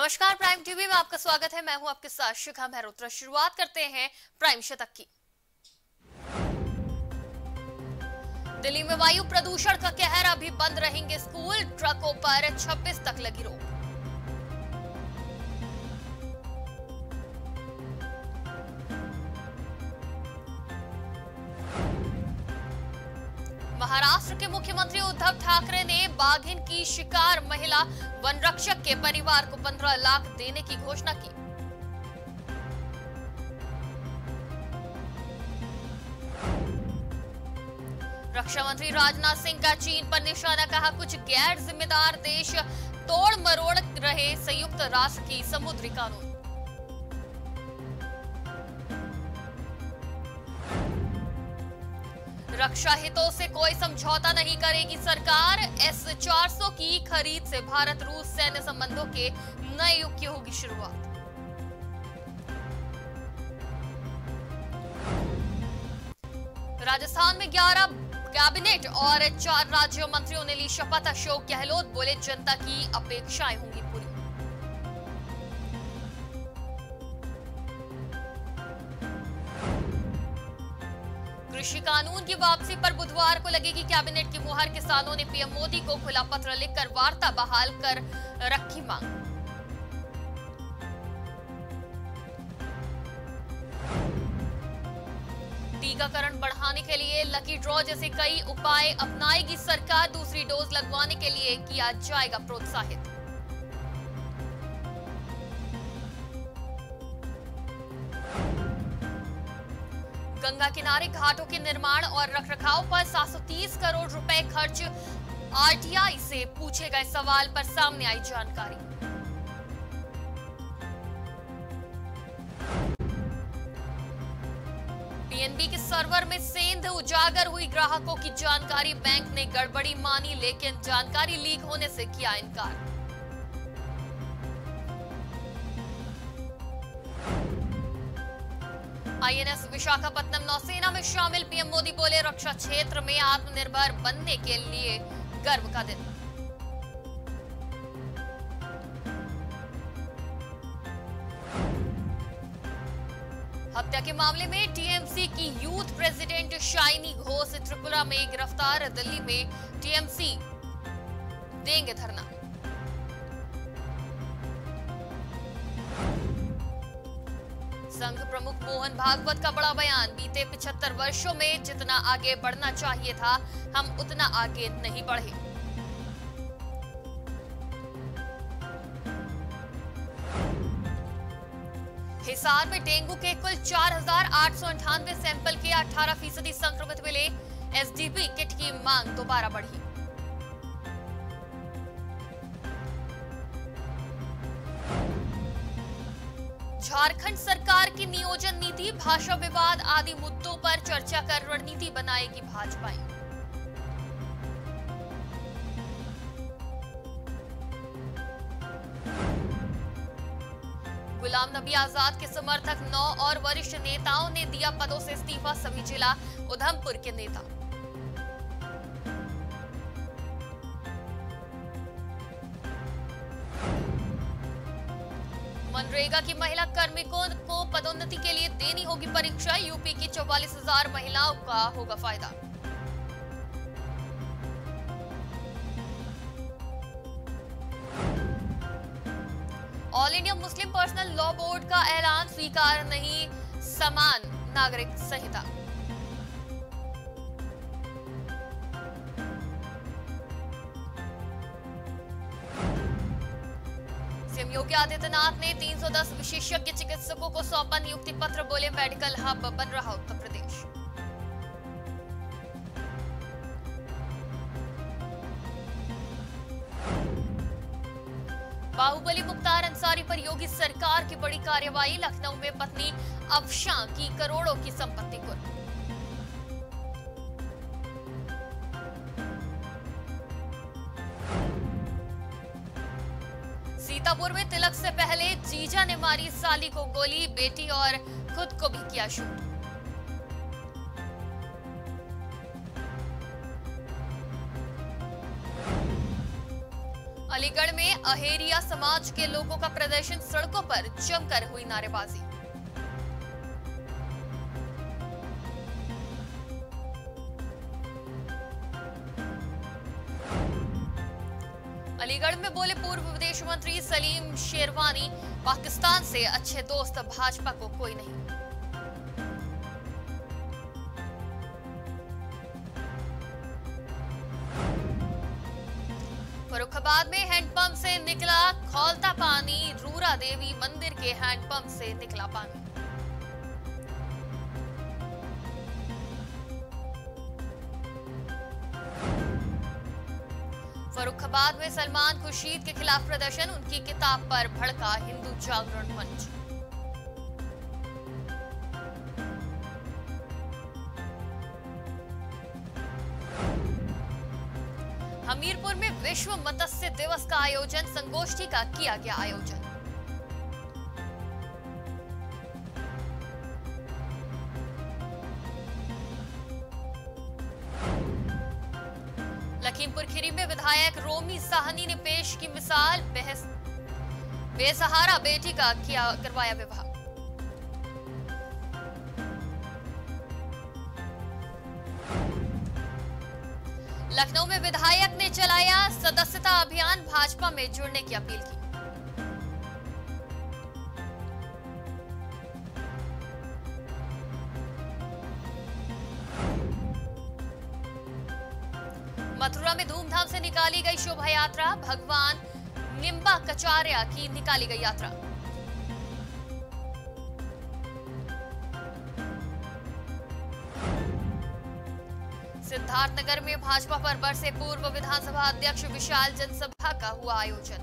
नमस्कार, prime TV में आपका स्वागत है। मैं हूं आपके साथ शिखा मेहरोत्रा। शुरुआत करते हैं प्राइम शतक की। दिल्ली में वायु प्रदूषण का कहर, अभी बंद रहेंगे स्कूल, ट्रकों पर 26 तक लगी रोक। महाराष्ट्र के मुख्यमंत्री उद्धव ठाकरे ने बाघिन की शिकार महिला वन रक्षक के परिवार को 15 लाख देने की घोषणा की। रक्षा मंत्री राजनाथ सिंह का चीन पर निशाना, कहा कुछ गैर जिम्मेदार देश तोड़ मरोड़ रहे संयुक्त राष्ट्र की समुद्री कानून। रक्षा हितों से कोई समझौता नहीं करेगी सरकार, S-400 की खरीद से भारत रूस सैन्य संबंधों के नए युग की होगी शुरुआत। राजस्थान में 11 कैबिनेट और 4 राज्य मंत्रियों ने ली शपथ, अशोक गहलोत बोले जनता की अपेक्षाएं होंगी पूरी। कृषि कानून की वापसी पर बुधवार को लगेगी कैबिनेट की मुहर, किसानों ने पीएम मोदी को खुला पत्र लिखकर वार्ता बहाल कर रखी मांग। टीकाकरण बढ़ाने के लिए लकी ड्रॉ जैसे कई उपाय अपनाएगी सरकार, दूसरी डोज लगवाने के लिए किया जाएगा प्रोत्साहित। गंगा किनारे घाटों के निर्माण और रखरखाव पर 730 करोड़ रुपए खर्च, आरटीआई से पूछे गए सवाल पर सामने आई जानकारी। पीएनबी के सर्वर में सेंध उजागर हुई, ग्राहकों की जानकारी बैंक ने गड़बड़ी मानी, लेकिन जानकारी लीक होने से किया इनकार। आईएनएस विशाखापत्तनम नौसेना में शामिल, पीएम मोदी बोले रक्षा क्षेत्र में आत्मनिर्भर बनने के लिए गर्व का दिन। हत्या के मामले में टीएमसी की यूथ प्रेसिडेंट शाइनी घोष त्रिपुरा में गिरफ्तार, दिल्ली में टीएमसी देंगे धरना। संघ प्रमुख मोहन भागवत का बड़ा बयान, बीते 75 वर्षों में जितना आगे बढ़ना चाहिए था हम उतना आगे नहीं बढ़े। हिसार में डेंगू के कुल 4,898 सैंपल के 18% संक्रमित मिले, एसडीपी किट की मांग दोबारा बढ़ी। झारखंड सरकार की नियोजन नीति, भाषा विवाद आदि मुद्दों पर चर्चा कर रणनीति बनाएगी भाजपा। गुलाम नबी आजाद के समर्थक 9 और वरिष्ठ नेताओं ने दिया पदों से इस्तीफा, सभी जिला उधमपुर के नेता। मनरेगा की महिला कार्मिकों को पदोन्नति के लिए देनी होगी परीक्षा, यूपी की 44,000 महिलाओं का होगा फायदा। All India Muslim Personal Law Board का ऐलान, स्वीकार नहीं समान नागरिक संहिता। सीएम योगी आदित्यनाथ ने 310 विशेषज्ञ चिकित्सकों को सौंपा नियुक्ति पत्र, बोले मेडिकल हब बन रहा उत्तर प्रदेश। बाहुबली मुख्तार अंसारी पर योगी सरकार की बड़ी कार्रवाई, लखनऊ में पत्नी अफशां की करोड़ों की संपत्ति कुर्क। सीतापुर में तिलक से पहले जीजा ने मारी साली को गोली, बेटी और खुद को भी किया शूट। अलीगढ़ में अहेरिया समाज के लोगों का प्रदर्शन, सड़कों पर जमकर हुई नारेबाजी। अलीगढ़ में बोले पूर्व विदेश मंत्री सलीम शेरवानी, पाकिस्तान से अच्छे दोस्त भाजपा को कोई नहीं। फर्रुखाबाद में हैंडपंप से निकला खौलता पानी, रूरा देवी मंदिर के हैंडपंप से निकला पानी। फर्रुखाबाद में सलमान खुर्शीद के खिलाफ प्रदर्शन, उनकी किताब पर भड़का हिंदू जागरण मंच। हमीरपुर में विश्व मत्स्य दिवस का आयोजन, संगोष्ठी का किया गया आयोजन। लखीमपुर खीरी में विधायक रोमी साहनी ने पेश की मिसाल, बेसहारा बेटी का करवाया विवाह। लखनऊ में विधायक ने चलाया सदस्यता अभियान, भाजपा में जुड़ने की अपील की। मथुरा में धूमधाम से निकाली गई शोभा यात्रा, भगवान निम्बा कचार्या की निकाली गई यात्रा। सिद्धार्थनगर में भाजपा पर बरसे पूर्व विधानसभा अध्यक्ष विशाल, जनसभा का हुआ आयोजन।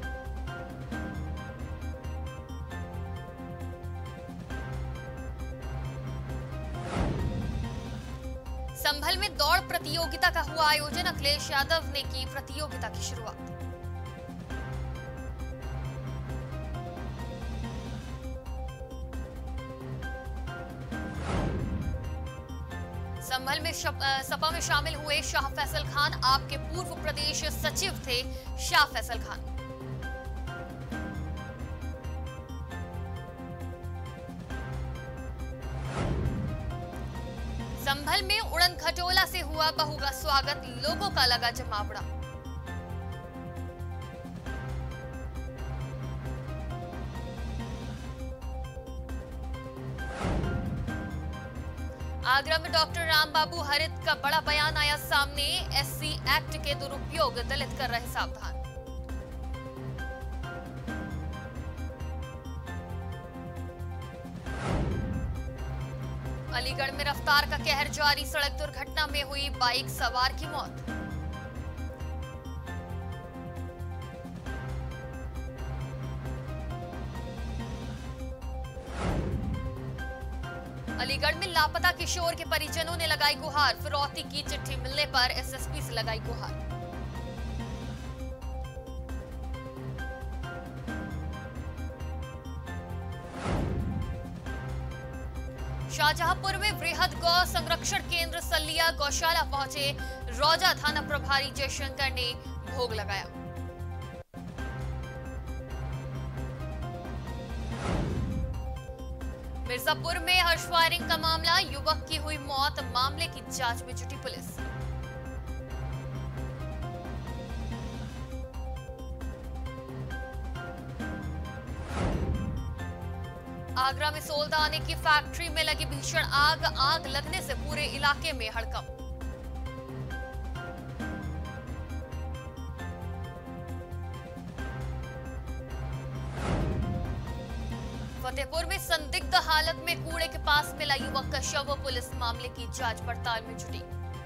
संभल में दौड़ प्रतियोगिता का हुआ आयोजन, अखिलेश यादव ने की प्रतियोगिता की शुरुआत। संभल में सपा में शामिल हुए शाह फैसल खान, आपके पूर्व प्रदेश सचिव थे शाह फैसल खान। संभल में उड़न खटोला से हुआ बहू का स्वागत, लोगों का लगा जमावड़ा। आगरा में डॉक्टर रामबाबू हरित का बड़ा बयान आया सामने, एससी एक्ट के दुरुपयोग दलित कर रहे सावधान। अलीगढ़ में रफ्तार का कहर जारी, सड़क दुर्घटना में हुई बाइक सवार की मौत। अलीगढ़ में लापता किशोर के परिजनों ने लगाई गुहार, फिरौती की चिट्ठी मिलने पर एसएसपी से लगाई गुहार। शाहजहांपुर में वृहद गौ संरक्षण केंद्र सल्लिया गौशाला पहुंचे रौजा थाना प्रभारी जयशंकर ने भोग लगाया। मिर्जापुर में हर्ष फायरिंग का मामला, युवक की हुई मौत, मामले की जांच में जुटी पुलिस। आगरा में सोलदाने की फैक्ट्री में लगी भीषण आग, आग लगने से पूरे इलाके में हड़कंप। फतेहपुर में संदिग्ध हालत में कूड़े के पास मिला युवक का शव, पुलिस मामले की जांच पड़ताल में जुटी।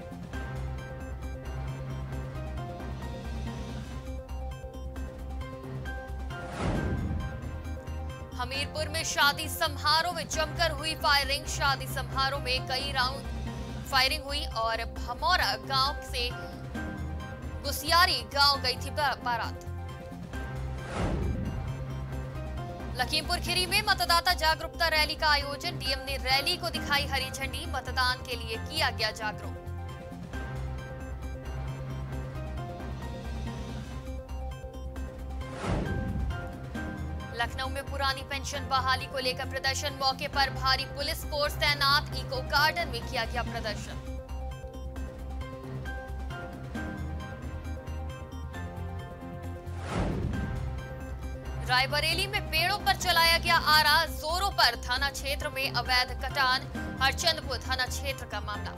हमीरपुर में शादी समारोह में जमकर हुई फायरिंग, शादी समारोह में कई राउंड फायरिंग हुई और भमौरा गांव से गुसियारी गांव गई थी बारात। लखीमपुर खीरी में मतदाता जागरूकता रैली का आयोजन, डीएम ने रैली को दिखाई हरी झंडी, मतदान के लिए किया गया जागरूक। लखनऊ में पुरानी पेंशन बहाली को लेकर प्रदर्शन, मौके पर भारी पुलिस फोर्स तैनात, इको गार्डन में किया गया प्रदर्शन। रायबरेली में पेड़ों पर चलाया गया आरा जोरों पर, थाना क्षेत्र में अवैध कटान, हरचंदपुर थाना क्षेत्र का मामला।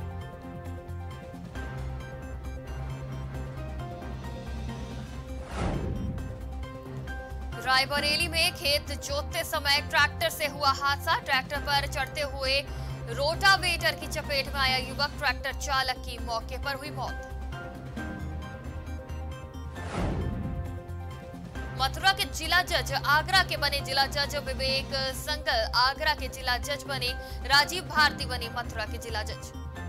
रायबरेली में खेत जोतते समय ट्रैक्टर से हुआ हादसा, ट्रैक्टर पर चढ़ते हुए रोटावेटर की चपेट में आया युवक, ट्रैक्टर चालक की मौके पर हुई मौत। मथुरा के जिला जज आगरा के बने जिला जज विवेक संगल, आगरा के जिला जज बने राजीव भारती बने मथुरा के जिला जज।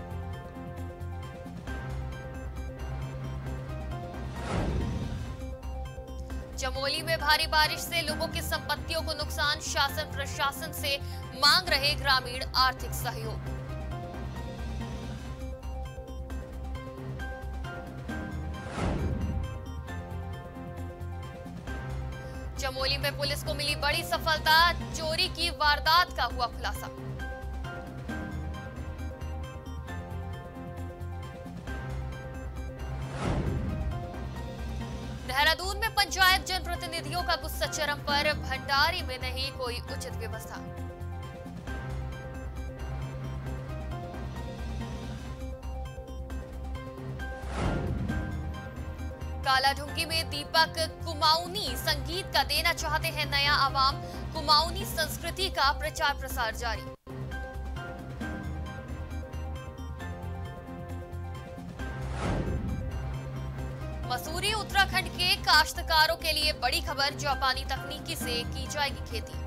चमोली में भारी बारिश से लोगों की संपत्तियों को नुकसान, शासन प्रशासन से मांग रहे ग्रामीण आर्थिक सहयोग। चमोली में पुलिस को मिली बड़ी सफलता, चोरी की वारदात का हुआ खुलासा। देहरादून में पंचायत जनप्रतिनिधियों का गुस्सा चरम पर, भंडारी में नहीं कोई उचित व्यवस्था। कालाढूंगी में दीपक कुमाऊनी संगीत का देना चाहते हैं नया आवाम, कुमाऊनी संस्कृति का प्रचार प्रसार जारी। मसूरी उत्तराखंड के काश्तकारों के लिए बड़ी खबर, जापानी तकनीकी से की जाएगी खेती।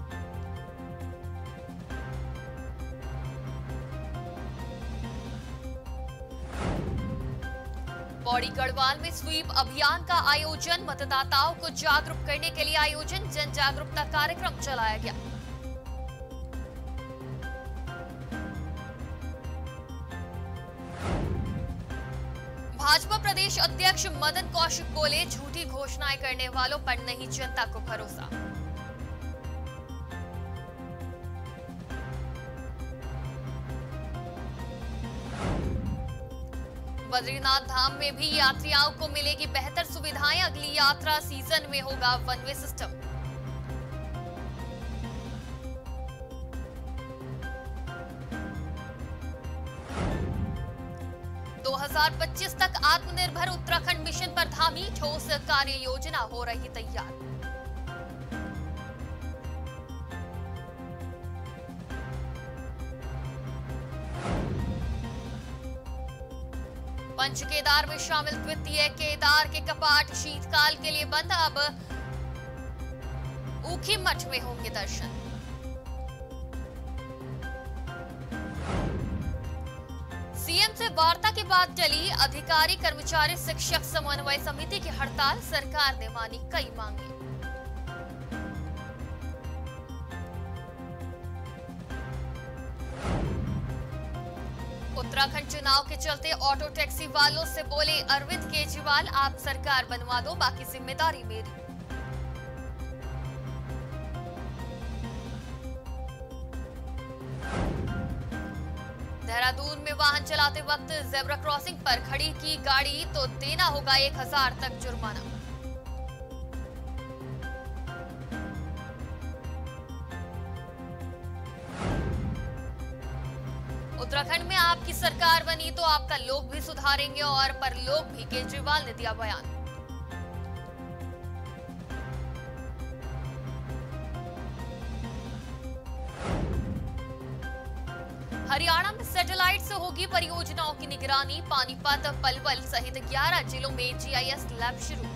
पौड़ी गढ़वाल में स्वीप अभियान का आयोजन, मतदाताओं को जागरूक करने के लिए आयोजन, जन जागरूकता कार्यक्रम चलाया गया। भाजपा प्रदेश अध्यक्ष मदन कौशिक बोले, झूठी घोषणाएं करने वालों पर नहीं जनता को भरोसा। बद्रीनाथ धाम में भी यात्रियों को मिलेगी बेहतर सुविधाएं, अगली यात्रा सीजन में होगा वन वे सिस्टम। दो 2025 तक आत्मनिर्भर उत्तराखंड मिशन पर धामी, ठोस कार्य योजना हो रही तैयार। पंच केदार में शामिल द्वितीय केदार के कपाट शीतकाल के लिए बंद, अब ऊखी मठ में होंगे दर्शन। सीएम से वार्ता के बाद टली अधिकारी कर्मचारी शिक्षक समन्वय समिति की हड़ताल, सरकार ने मानी कई मांगे। उत्तराखंड चुनाव के चलते ऑटो टैक्सी वालों से बोले अरविंद केजरीवाल, आप सरकार बनवा दो, बाकी जिम्मेदारी मेरी। देहरादून में वाहन चलाते वक्त जेब्रा क्रॉसिंग पर खड़ी की गाड़ी तो देना होगा 1000 तक जुर्माना। उत्तराखंड में आपकी सरकार बनी तो आपका लोग भी सुधारेंगे, और पर लोग भी, केजरीवाल ने दिया बयान। हरियाणा में सैटेलाइट से होगी परियोजनाओं की निगरानी, पानीपत, पलवल सहित 11 जिलों में जीआईएस लैब शुरू।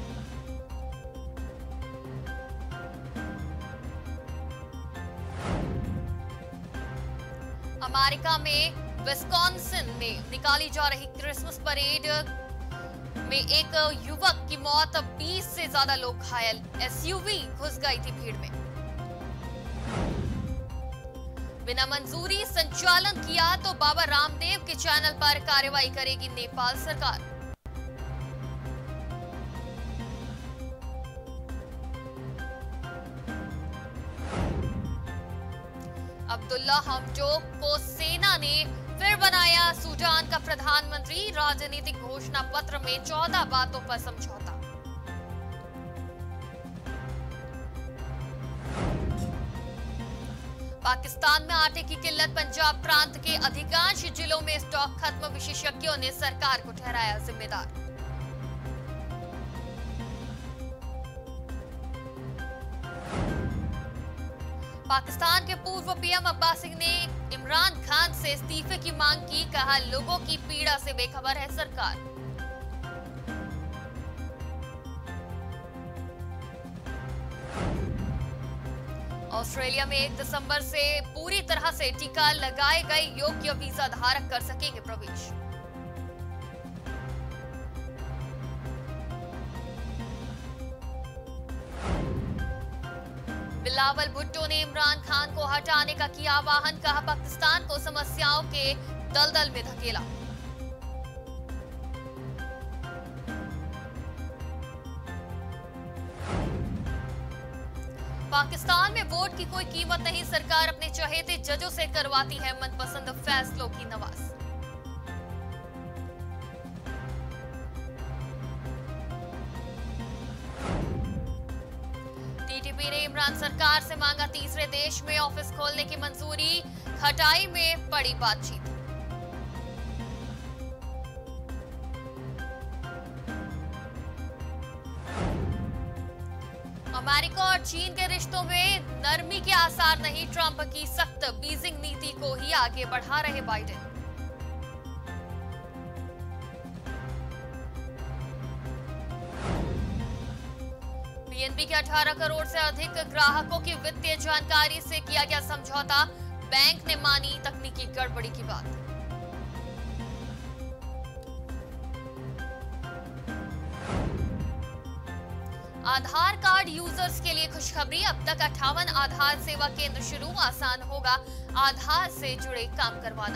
अमेरिका में विस्कॉन्सिन में निकाली जा रही क्रिसमस परेड में एक युवक की मौत, 20 से ज्यादा लोग घायल, एसयूवी घुस गई थी भीड़ में। बिना मंजूरी संचालन किया तो बाबा रामदेव के चैनल पर कार्रवाई करेगी नेपाल सरकार। अब्दुल्ला हमडोक को सेना ने फिर बनाया सूडान का प्रधानमंत्री। राजनीतिक घोषणा पत्र में 14 बातों पर समझौता। पाकिस्तान में आटे की किल्लत, पंजाब प्रांत के अधिकांश जिलों में स्टॉक खत्म। विशेषज्ञों ने सरकार को ठहराया जिम्मेदार। पाकिस्तान के पूर्व पीएम अब्बास सिंह ने इमरान खान से इस्तीफे की मांग की। कहा, लोगों की पीड़ा से बेखबर है सरकार। ऑस्ट्रेलिया में 1 दिसंबर से पूरी तरह से टीका लगाए गए योग्य वीजा धारक कर सकेंगे प्रवेश। बिलावल भुट्टो ने इमरान खान को हटाने का किया आह्वान। कहा, पाकिस्तान को समस्याओं के दलदल में धकेला। पाकिस्तान में वोट की कोई कीमत नहीं, सरकार अपने चहेते जजों से करवाती है मनपसंद फैसलों की नवाज। टीटीपी ने इमरान सरकार से मांगा तीसरे देश में ऑफिस खोलने की मंजूरी। खटाई में पड़ी बातचीत। अमेरिका और चीन के रिश्तों में नरमी के आसार नहीं। ट्रंप की सख्त बीजिंग नीति को ही आगे बढ़ा रहे बाइडेन। पीएनबी के 18 करोड़ से अधिक ग्राहकों की वित्तीय जानकारी से किया गया समझौता। बैंक ने मानी तकनीकी गड़बड़ी की बात। आधार कार्ड यूजर्स के लिए खुशखबरी। अब तक 58 आधार सेवा केंद्र शुरू। आसान होगा आधार से जुड़े काम करवाना।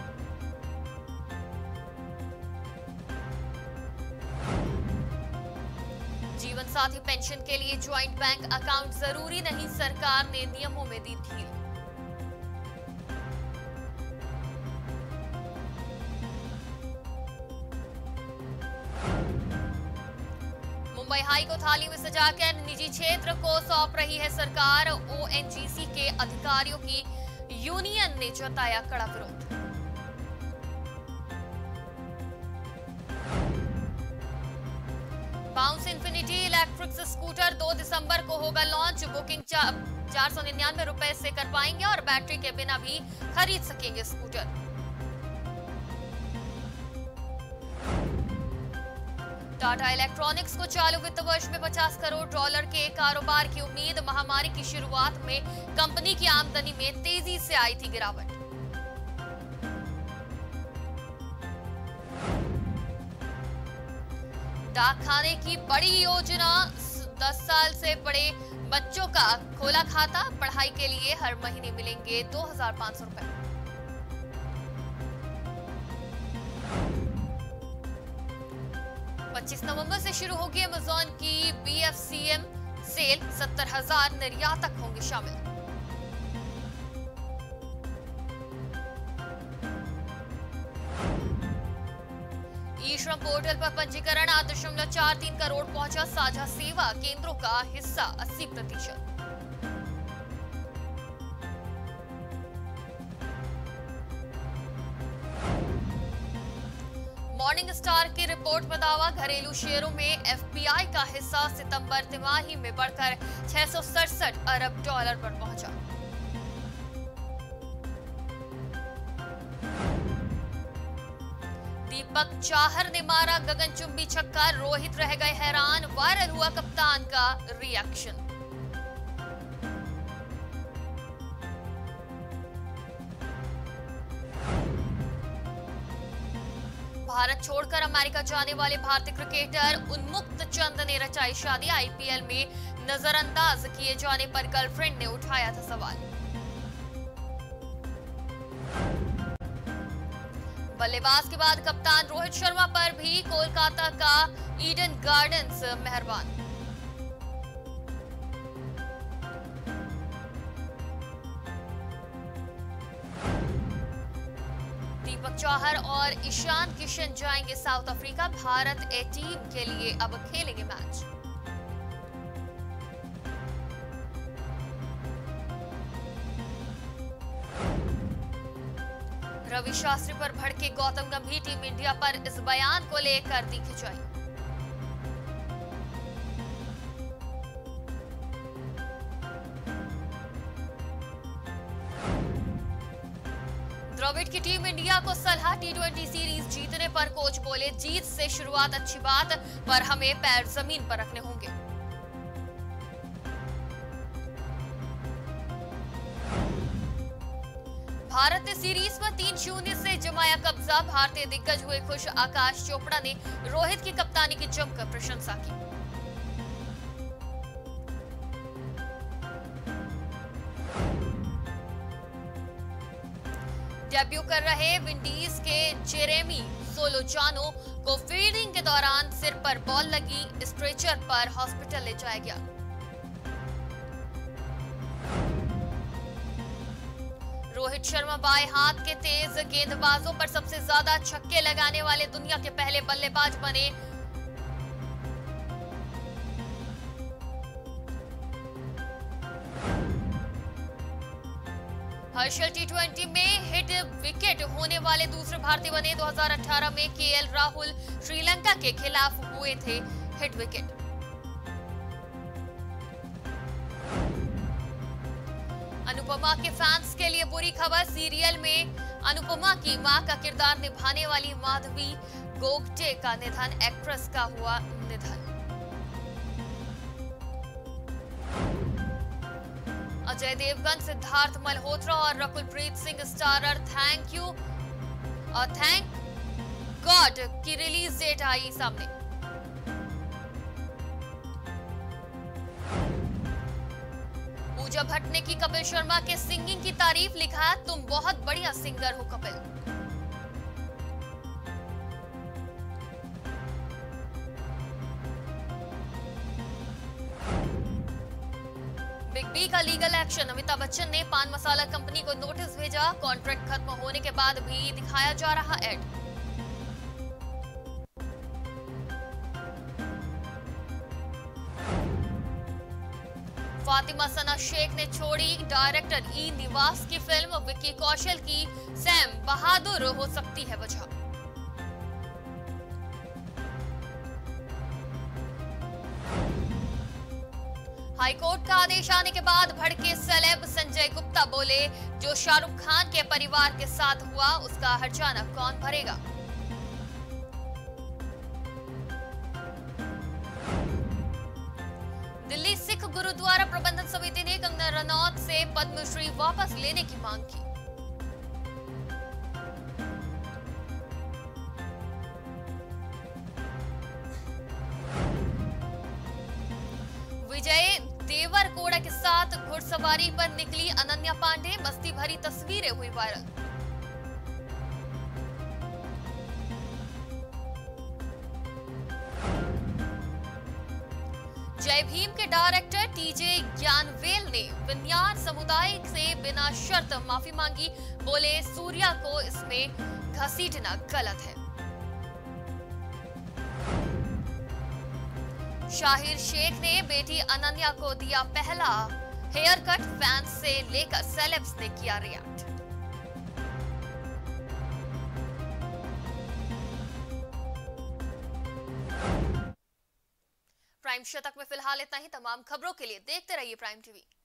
जीवन साथी पेंशन के लिए ज्वाइंट बैंक अकाउंट जरूरी नहीं, सरकार ने नियमों में दी ढील। मुंबई हाई को थाली में सजाकर निजी क्षेत्र को सौंप रही है सरकार। ओएनजीसी के अधिकारियों की यूनियन ने जताया कड़ा विरोध। बाउंस इन्फिनिटी इलेक्ट्रिक स्कूटर 2 दिसंबर को होगा लॉन्च। बुकिंग 499 रुपए से कर पाएंगे और बैटरी के बिना भी खरीद सकेंगे स्कूटर। टाटा इलेक्ट्रॉनिक्स को चालू वित्त वर्ष में $50 करोड़ के कारोबार की उम्मीद। महामारी की शुरुआत में कंपनी की आमदनी में तेजी से आई थी गिरावट। डाकखाने की बड़ी योजना, 10 साल से बड़े बच्चों का खोला खाता। पढ़ाई के लिए हर महीने मिलेंगे 2500 रुपए। 25 नवंबर से शुरू होगी अमेज़न की BFCM सेल। 70,000 निर्यातक होंगे शामिल। ई श्रम पोर्टल पर पंजीकरण 8.43 करोड़ पहुंचा। साझा सेवा केंद्रों का हिस्सा 80%। मॉर्निंग स्टार की रिपोर्ट में दावा, घरेलू शेयरों में एफपीआई का हिस्सा सितंबर तिमाही में बढ़कर $667 अरब पर पहुंचा। दीपक चाहर ने मारा गगनचुंबी छक्का। रोहित रह गए हैरान। वायरल हुआ कप्तान का रिएक्शन। भारत छोड़कर अमेरिका जाने वाले भारतीय क्रिकेटर उन्मुक्त चंद ने रचाई शादी। आईपीएल में नजरअंदाज किए जाने पर गर्लफ्रेंड ने उठाया था सवाल। बल्लेबाज के बाद कप्तान रोहित शर्मा पर भी कोलकाता का ईडन गार्डन्स मेहरबान। दीपक चौहर और ईशान किशन जाएंगे South Africa. Bharat A team के लिए अब खेलेंगे मैच। रवि शास्त्री पर भड़के गौतम गंभीर, टीम इंडिया पर इस बयान को लेकर दी खिंचाई। द्रविड़ की टीम इंडिया को सलाह, टी20 सीरीज जीतने पर कोच बोले जीत से शुरुआत अच्छी बात, पर हमें पैर जमीन पर रखने होंगे। भारत ने सीरीज पर 3-0 से जमाया कब्जा। भारतीय दिग्गज हुए खुश, आकाश चोपड़ा ने रोहित की कप्तानी की जमकर प्रशंसा की। डेब्यू कर रहे विंडीज के जेरेमी सोलोजानो को फील्डिंग के दौरान सिर पर बॉल लगी, स्ट्रेचर पर हॉस्पिटल ले जाया गया। रोहित शर्मा बाएं हाथ के तेज गेंदबाजों पर सबसे ज्यादा छक्के लगाने वाले दुनिया के पहले बल्लेबाज बने। हर्षल टी20 में हिट विकेट होने वाले दूसरे भारतीय बने। 2018 में केएल राहुल श्रीलंका के खिलाफ हुए थे हिट विकेट। अनुपमा के फैंस के लिए बुरी खबर, सीरियल में अनुपमा की मां का किरदार निभाने वाली माधवी गोगटे का निधन, एक्ट्रेस का हुआ निधन। अजय देवगन, सिद्धार्थ मल्होत्रा और Rakulpreet Singh starrer Thank God की रिलीज डेट आई सामने। पूजा भट्ट ने की कपिल शर्मा के सिंगिंग की तारीफ, लिखा तुम बहुत बढ़िया सिंगर हो कपिल। बिग बी का लीगल एक्शन, अमिताभ बच्चन ने पान मसाला कंपनी को नोटिस भेजा, कॉन्ट्रैक्ट खत्म होने के बाद भी दिखाया जा रहा एड। फातिमा सना शेख ने छोड़ी डायरेक्टर ई निवास की फिल्म, विक्की कौशल की सैम बहादुर हो सकती है वजह। हाईकोर्ट का आदेश आने के बाद भड़के सेलेब, संजय गुप्ता बोले जो शाहरुख खान के परिवार के साथ हुआ उसका हर्जाना कौन भरेगा। दिल्ली सिख गुरुद्वारा प्रबंधन समिति ने कंगना रनौत से पद्मश्री वापस लेने की मांग की। विजय देवरकोड़ा के साथ घुड़सवारी पर निकली अनन्या पांडे, मस्ती भरी तस्वीरें हुई वायरल। जय भीम के डायरेक्टर टीजे ज्ञानवेल ने विन्यार समुदाय से बिना शर्त माफी मांगी, बोले सूर्या को इसमें घसीटना गलत है। शाहिर शेख ने बेटी अनन्या को दिया पहला हेयर कट, फैंस से लेकर सेलेब्स ने किया रिएक्ट। प्राइम शतक में फिलहाल इतना ही। तमाम खबरों के लिए देखते रहिए प्राइम टीवी।